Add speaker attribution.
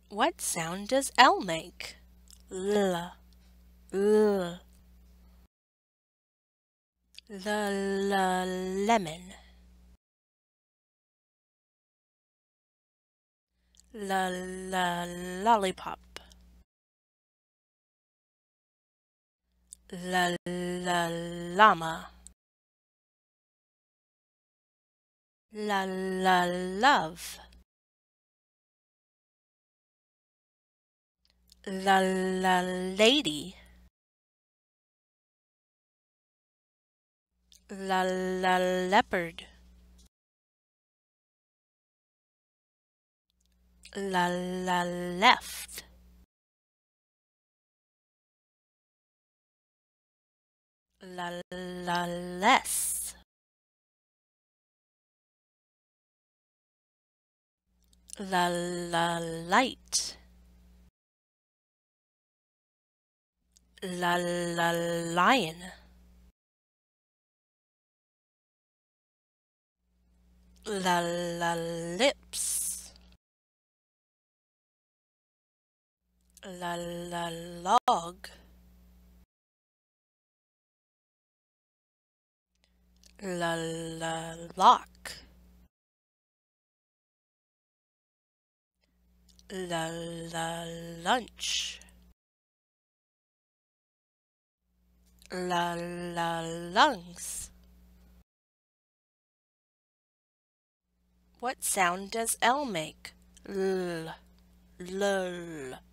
Speaker 1: What sound does L make? L, L. Lemon. Lollipop. Llama. Love. Lady. Leopard. Left. Less. Light. Lion. Lips. Log. Lock. Lunch. Lungs. What sound does L make? L.